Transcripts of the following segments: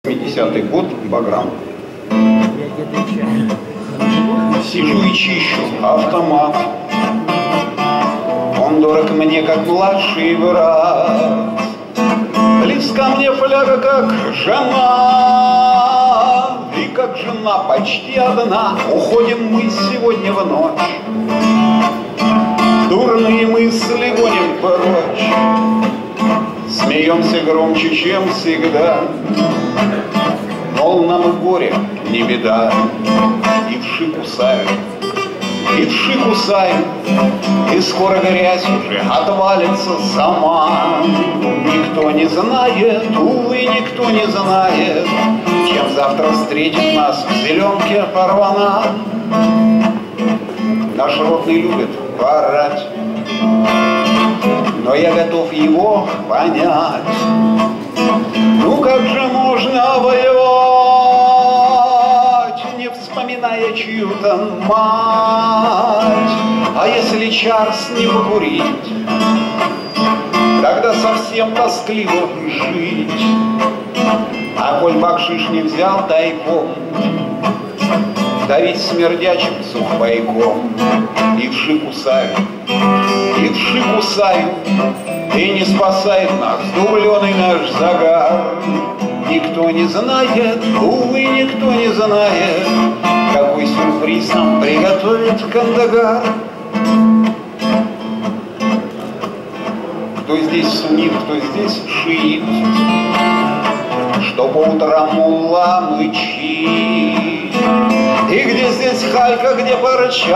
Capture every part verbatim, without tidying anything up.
семидесятый год, Баграм. Сижу и чищу автомат. Он дорог мне, как младший брат. Близко мне фляга, как жена. И как жена почти одна. Уходим мы сегодня в ночь. Дурные мысли гоним прочь. Смеемся громче, чем всегда. Мол, нам и горе не беда. И вши кусают, и вши кусают, и скоро грязь уже отвалится сама. Никто не знает, увы, никто не знает, чем завтра встретит нас в зеленке порвана. Наш ротный любит поорать, но я готов его понять. Ну как же можно воевать, не вспоминая чью-то мать? А если чарс не покурить, тогда совсем тоскливо жить. А коль бакшиш не взял тайком, давить смердячим сухпайком. И вши кусают, и вши кусают, и не спасает нас дубленый наш загар. Никто не знает, увы, никто не знает, какой сюрприз нам приготовит Кандагар. Кто здесь суннит, кто здесь шиит, что по утрам мулла мычит. И где здесь хайка, где по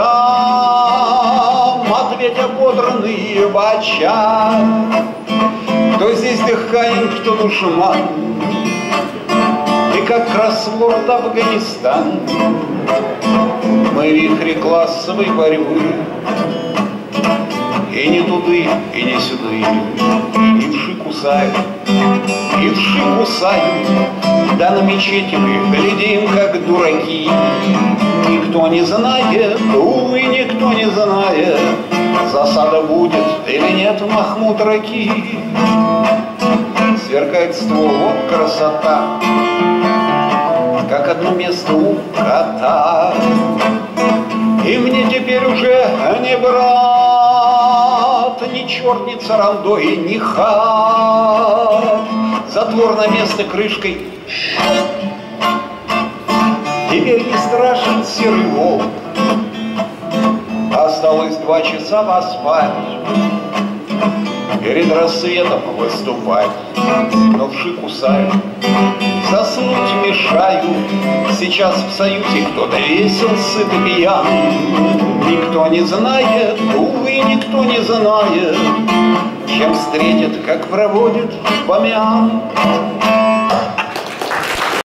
рычам, ответь ободранные бача. Кто здесь дыханин, кто душман, и как кроссворд Афганистан. Мы вихри классовой борьбы, и не туды, и не сюды. И вши кусают, и вши кусают, да на мечети мы глядим, как дураки. Никто не знает, увы, никто не знает, засада будет или нет Махмуд Раки. Сверкает ствол, вот красота, как одно место у кота. И мне теперь уже не брат, ни черт, ни царандой, ни хат. Затвор на место крышкой, теперь не страшен серый волк. Осталось два часа поспать, перед рассветом выступать. Но вши кусают, заснуть мешают. Сейчас в союзе кто-то весел, сыт и пьян. Никто не знает, увы, никто не знает, чем встретит, как проводит помян.